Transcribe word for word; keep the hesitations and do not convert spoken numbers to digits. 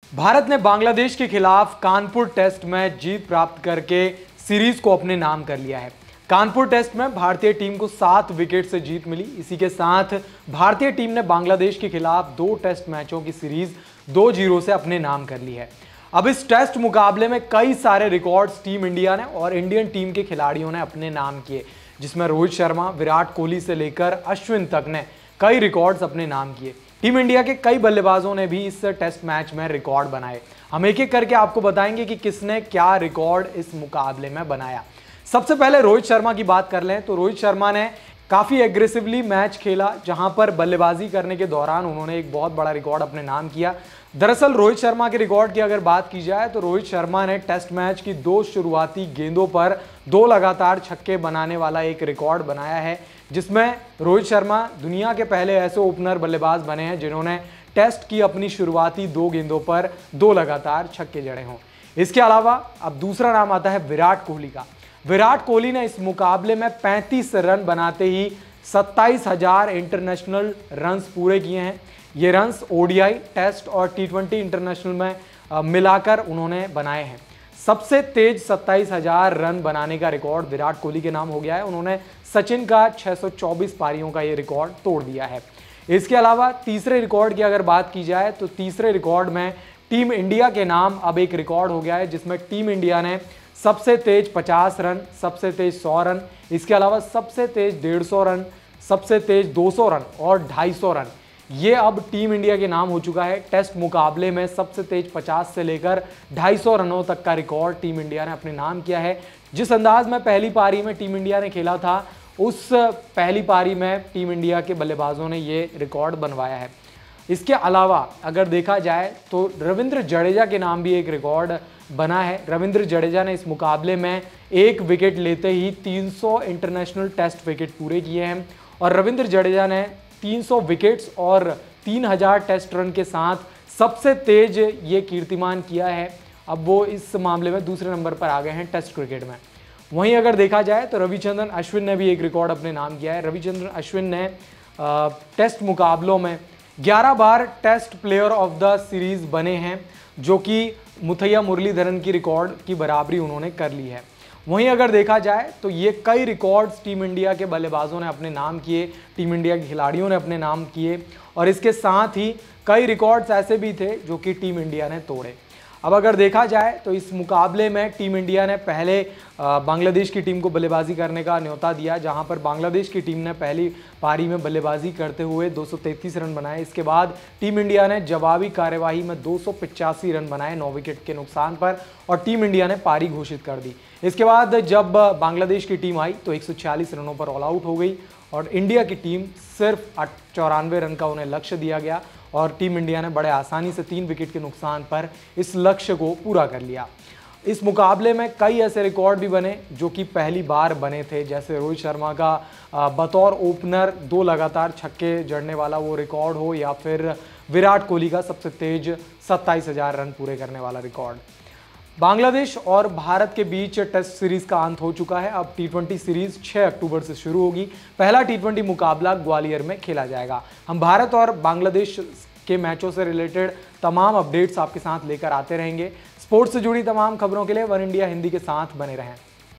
भारत ने बांग्लादेश के खिलाफ कानपुर टेस्ट में जीत प्राप्त करके सीरीज को अपने नाम कर लिया है। कानपुर टेस्ट में भारतीय टीम को सात विकेट से जीत मिली। इसी के साथ भारतीय टीम ने बांग्लादेश के खिलाफ दो टेस्ट मैचों की सीरीज दो जीरो से अपने नाम कर ली है। अब इस टेस्ट मुकाबले में कई सारे रिकॉर्ड्स टीम इंडिया ने और इंडियन टीम के खिलाड़ियों ने अपने नाम किए, जिसमें रोहित शर्मा, विराट कोहली से लेकर अश्विन तक ने कई रिकॉर्ड्स अपने नाम किए। टीम इंडिया के कई बल्लेबाजों ने भी इस टेस्ट मैच में रिकॉर्ड बनाए। हम एक एक करके आपको बताएंगे कि किसने क्या रिकॉर्ड इस मुकाबले में बनाया। सबसे पहले रोहित शर्मा की बात कर लें तो रोहित शर्मा ने काफ़ी एग्रेसिवली मैच खेला, जहां पर बल्लेबाजी करने के दौरान उन्होंने एक बहुत बड़ा रिकॉर्ड अपने नाम किया। दरअसल रोहित शर्मा के रिकॉर्ड की अगर बात की जाए तो रोहित शर्मा ने टेस्ट मैच की दो शुरुआती गेंदों पर दो लगातार छक्के बनाने वाला एक रिकॉर्ड बनाया है, जिसमें रोहित शर्मा दुनिया के पहले ऐसे ओपनर बल्लेबाज बने हैं जिन्होंने टेस्ट की अपनी शुरुआती दो गेंदों पर दो लगातार छक्के जड़े हों। इसके अलावा अब दूसरा नाम आता है विराट कोहली का। विराट कोहली ने इस मुकाबले में पैंतीस रन बनाते ही सत्ताईस हजार इंटरनेशनल रन्स पूरे किए हैं। ये रन्स ओडीआई, टेस्ट और टी ट्वेंटी इंटरनेशनल में मिलाकर उन्होंने बनाए हैं। सबसे तेज सत्ताईस हजार रन बनाने का रिकॉर्ड विराट कोहली के नाम हो गया है। उन्होंने सचिन का छह सौ चौबीस पारियों का ये रिकॉर्ड तोड़ दिया है। इसके अलावा तीसरे रिकॉर्ड की अगर बात की जाए तो तीसरे रिकॉर्ड में टीम इंडिया के नाम अब एक रिकॉर्ड हो गया है, जिसमें टीम इंडिया ने सबसे तेज पचास रन, सबसे तेज सौ रन, इसके अलावा सबसे तेज डेढ़ सौ रन, सबसे तेज दो सौ रन और ढाई सौ रन, ये अब टीम इंडिया के नाम हो चुका है। टेस्ट मुकाबले में सबसे तेज पचास से लेकर ढाई सौ रनों तक का रिकॉर्ड टीम इंडिया ने अपने नाम किया है। जिस अंदाज में पहली पारी में टीम इंडिया ने खेला था, उस पहली पारी में टीम इंडिया के बल्लेबाजों ने ये रिकॉर्ड बनवाया है। इसके अलावा अगर देखा जाए तो रविंद्र जडेजा के नाम भी एक रिकॉर्ड बना है। रविंद्र जडेजा ने इस मुकाबले में एक विकेट लेते ही तीन सौ इंटरनेशनल टेस्ट विकेट पूरे किए हैं और रविंद्र जडेजा ने तीन सौ विकेट्स और तीन हज़ार टेस्ट रन के साथ सबसे तेज ये कीर्तिमान किया है। अब वो इस मामले में दूसरे नंबर पर आ गए हैं टेस्ट क्रिकेट में। वहीं अगर देखा जाए तो रविचंद्रन अश्विन ने भी एक रिकॉर्ड अपने नाम किया है। रविचंद्रन अश्विन ने आ, टेस्ट मुकाबलों में ग्यारह बार Test player of the series बने हैं, जो कि मुथैया मुरलीधरन की रिकॉर्ड की बराबरी उन्होंने कर ली है। वहीं अगर देखा जाए तो ये कई रिकॉर्ड्स टीम इंडिया के बल्लेबाजों ने अपने नाम किए, टीम इंडिया के खिलाड़ियों ने अपने नाम किए और इसके साथ ही कई रिकॉर्ड्स ऐसे भी थे जो कि टीम इंडिया ने तोड़े। अब अगर देखा जाए तो इस मुकाबले में टीम इंडिया ने पहले बांग्लादेश की टीम को बल्लेबाजी करने का न्योता दिया, जहां पर बांग्लादेश की टीम ने पहली पारी में बल्लेबाजी करते हुए दो सौ तैंतीस रन बनाए। इसके बाद टीम इंडिया ने जवाबी कार्यवाही में दो सौ पचासी रन बनाए नौ विकेट के नुकसान पर और टीम इंडिया ने पारी घोषित कर दी। इसके बाद जब बांग्लादेश की टीम आई तो एक सौ छियालीस रनों पर ऑल आउट हो गई और इंडिया की टीम सिर्फ चौरानवे रन का उन्हें लक्ष्य दिया गया और टीम इंडिया ने बड़े आसानी से तीन विकेट के नुकसान पर इस लक्ष्य को पूरा कर लिया। इस मुकाबले में कई ऐसे रिकॉर्ड भी बने जो कि पहली बार बने थे, जैसे रोहित शर्मा का बतौर ओपनर दो लगातार छक्के जड़ने वाला वो रिकॉर्ड हो, या फिर विराट कोहली का सबसे तेज सत्ताईस हजार रन पूरे करने वाला रिकॉर्ड। बांग्लादेश और भारत के बीच टेस्ट सीरीज का अंत हो चुका है। अब टी ट्वेंटी सीरीज छह अक्टूबर से शुरू होगी। पहला टी ट्वेंटी मुकाबला ग्वालियर में खेला जाएगा। हम भारत और बांग्लादेश के मैचों से रिलेटेड तमाम अपडेट्स आपके साथ लेकर आते रहेंगे। स्पोर्ट्स से जुड़ी तमाम खबरों के लिए वन इंडिया हिंदी के साथ बने रहें।